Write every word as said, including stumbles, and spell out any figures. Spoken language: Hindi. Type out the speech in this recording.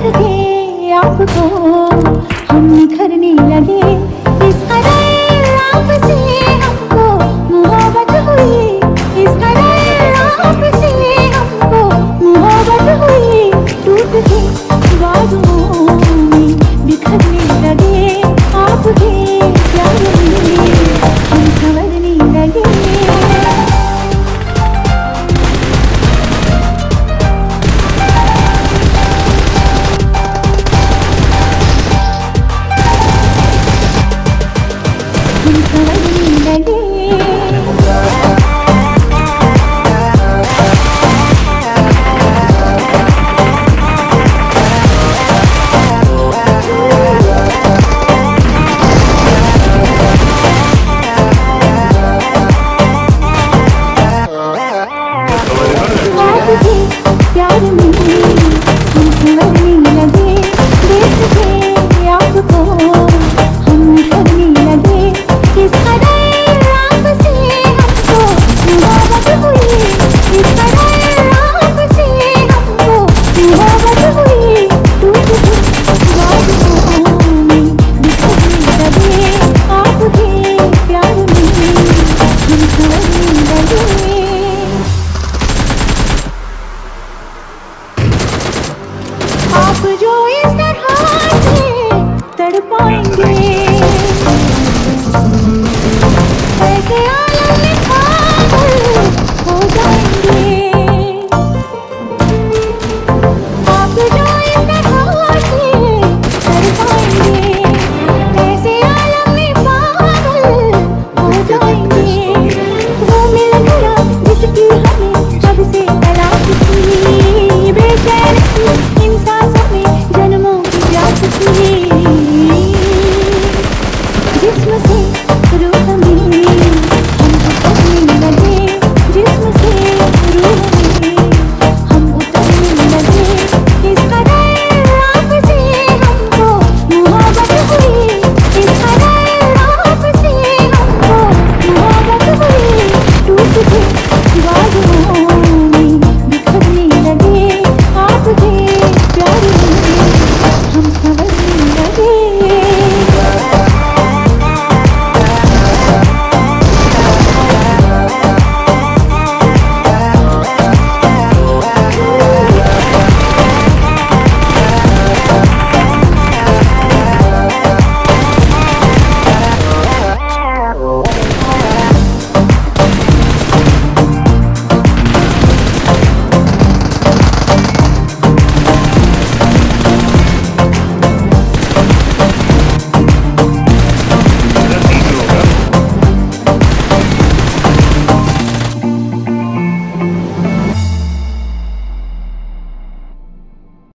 के आपको हम निखरने लगे, इस कदर आपसे हमको मोहब्बत हुई, इस कदर आपसे हमको मोहब्बत हुई। टूट के बाजुओं में बिखरने लगे, आपके प्यार में हम संवरने लगे। प्यार में हम संवरने लगे, देख के आपको हम निखरने लगे, इस कदर आपसे हमको मोहब्बत हुई, इस कदर आपसे हमको मोहब्बत हुई। टूट के बाजुओं में बिखरने लगे, आपके प्यार में हम संवरने लगे। आप जो इस तरह से तड़पाएंगे, ऐसे आलम